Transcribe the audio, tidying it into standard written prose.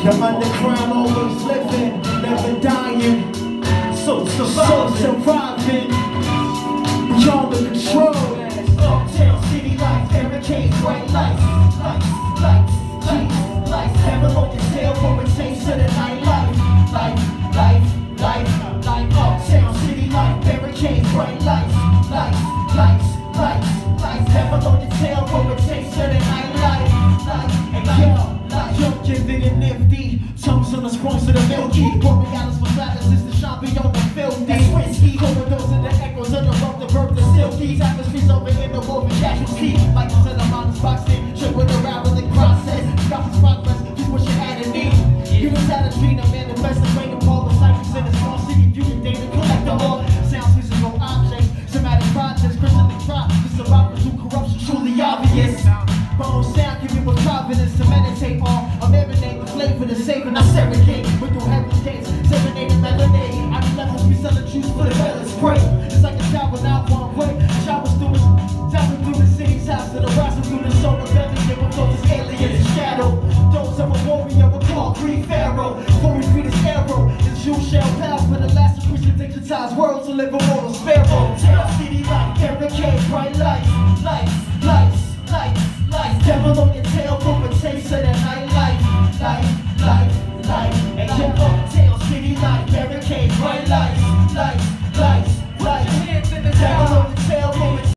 The underground always living, never dying. So surviving, beyond the control. Uptown city life, barricades, bright lights, lights, never hold your tail for a taste of the nightlife. Life, uptown city life, barricades, bright lights, never hold your tail for a taste of the nightlife. And yo, giving it nifty, tongues on the springs of the milky. Borealis for platters is the shop beyond the filthy. That's whiskey, corridors and the echoes of the birth, the silky. Tapestries over in the woven casualty. Like I said, I'm on the box thing, tripping around with the process. Stop this progress, just what you had in need. You just had a dream, a manifest, a grain of all the cycles in the small city. You can data, collect them all. Sounds, physical objects, somatic projects, Christian try to survive through corruption, truly obvious. Bone sound, give you a confidence to meditate on. I marinate the flavor, the savor, I segregate. But through heaven's gates, serenade and melody. I be levels, we sell the juice for the fellas spray. It's like a shower, not one way. Showers through the city's house, and the rising through the soul of every day. With those aliens in shadow. Those of a warrior will call Green Pharaoh. Before we free this arrow, this you shall pass. For the last of Christian digitized world to live a mortal sparrow. Uptown city life, barricades, bright lights, devil on your